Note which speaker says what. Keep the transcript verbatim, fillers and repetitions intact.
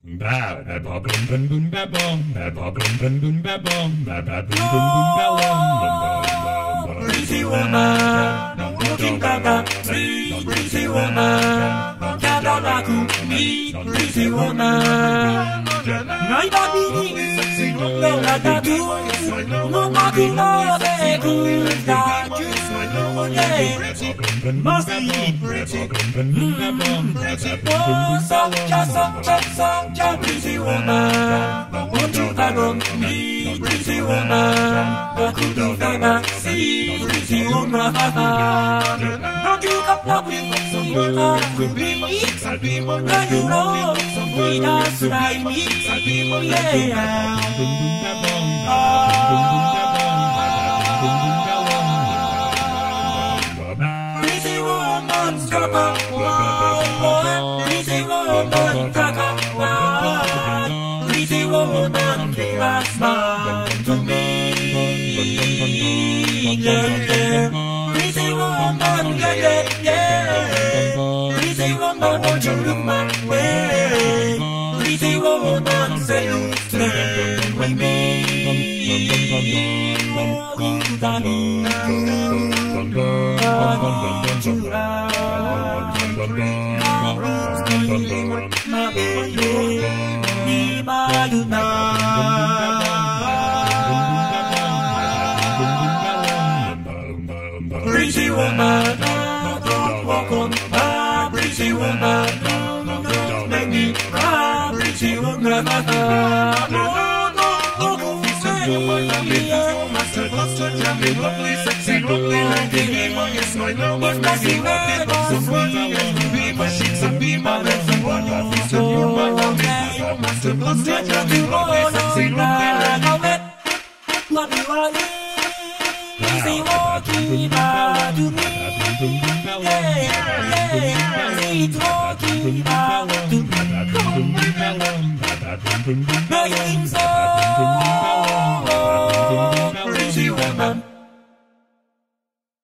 Speaker 1: PrettyWoman, cinta PrettyWoman, tiada laku di PrettyWoman. Ngai babi ini mengataku memaku leku daku masih saja saja saja PrettyWoman untuk tanggung di PrettyWoman aku tidak si PrettyWoman aku kapal semua aku beli kayu lo tidak selai yeah. PrettyWoman kakak, PrettyWoman kakak, PrettyWoman last man to me. Yeah. PrettyWoman, yeah yeah yeah. PrettyWoman won't you look my way? PrettyWoman say you stay with me. PrettyWoman, don't walk on my PrettyWoman, don't make me cry. PrettyWoman, no, no, no, master, master, jumping, lovely, sexy, lovely, lady, yes, my love, if nothing else, be my sheets and be my legs and one of these, and you're my love, master, master, jumping, lovely, sexy, lovely, lady. Love you, I live. Easy walking out to me, yeah, yeah, easy walking out to me, lying so.